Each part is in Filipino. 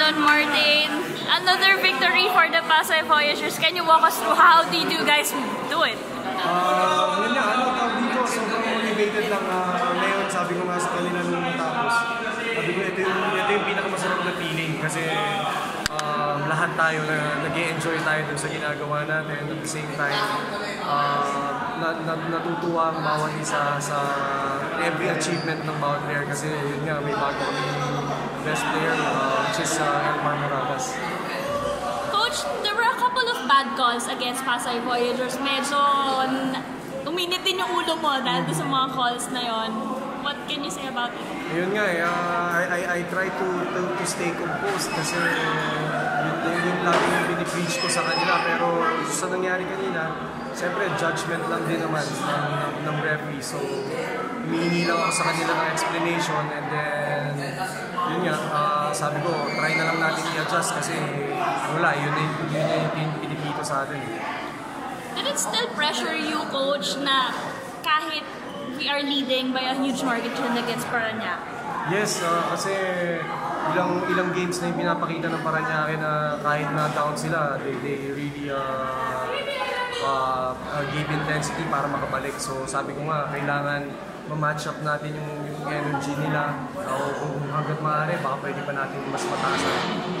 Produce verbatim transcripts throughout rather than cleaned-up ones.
Marlon Martin. Another victory for the Pasay Voyagers. Can you walk us through how did you guys do it? Uh, yun nga, ano tawag dito, sobrang motivated lang uh, ngayon. Sabi ko nga sa kanila nung matapos. Sabi ko, ito yung, ito yung pinakamasarap na feeling kasi uh, lahat tayo na nag-e-enjoy tayo dun sa ginagawa natin. At the same time, uh, na, na, natutuwa ang bawat isa sa every achievement ng bawat player kasi yun nga, may bago kami best player, uh, which is uh, Marlon. Coach, there were a couple of bad calls against Pasay Voyagers. Medyo uminit din yung ulo mo dahil sa mga calls na yon. What can you say about it? Yun nga eh, uh, I, I, I try to, to, to stay composed kasi yun, yun, yun lagi yung pinipreach ko sa kanila. Pero sa nangyari kanina, siyempre judgment lang din naman ng, ng, ng referee. So, humihingi lang ako sa kanila ng explanation and then yun nga, uh, sabi ko, try na lang natin i-adjust kasi wala, yun na yun, yun, yun, yun pinipito sa atin. Did it still pressure you, Coach, na kahit we are leading by a huge margin against Parañaque? Yes, uh, kasi ilang ilang games na yung pinapakita ng Parañaque na kahit na down sila, they, they really uh, uh, uh, gave intensity para makabalik. So sabi ko nga, kailangan ma-match up natin yung, yung energy nila. O kung hanggat maaari, baka pwede pa natin mas mataasan.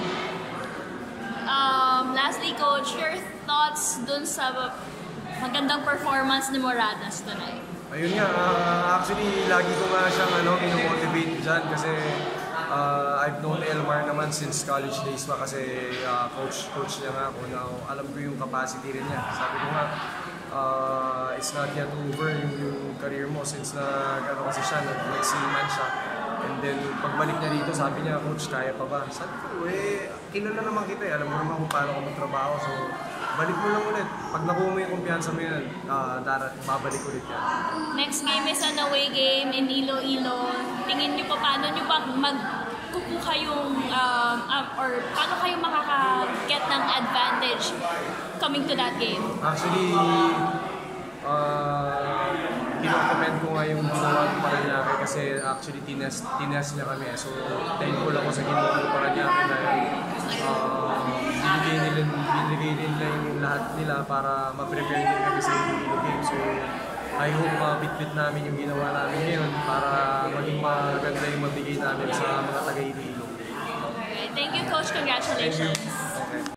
Um, lastly, Coach, your thoughts dun sa magandang performance ni Moradas tonight? Ayun nga, uh, actually, lagi ko nga siyang ano, ino-motivate dyan kasi uh, I've known Elmar naman since college days pa kasi uh, coach coach niya nga ako na alam ko yung capacity rin niya. Sabi ko nga, uh, it's not yet over yung, yung career mo since na ano kasi siya, nag-seaman siya. And then, pagbalik niya dito, sabi niya, Coach, kaya pa ba? Sabi ko, eh, kilala naman kita eh. Alam mo naman kung paano ka magtrabaho. So, balik mo lang ulit. Pag nakuha mo yung kumpiyansa mo yan, uh, darat, babalik ulit yan. Next game is an away game in Iloilo. Tingin niyo pa paano niyo ba magkukuha yung, um, um, or paano kayo makaka-get ng advantage coming to that game? Actually, uh, kino-comment ko nga yung ginawa ng Parañaque kasi actually tines, tines niya kami. So, thankful ako sa ginawa ng Parañaque dahil uh, binigay nila, binigay nila yung lahat nila para ma-prepare din kami sa Iloilo game. So, I hope mabit-bit uh, namin yung ginawa namin ngayon para maging maganda yung mabigay namin sa mga taga-Iloilo. Okay, thank you, Coach. Congratulations. Thank you.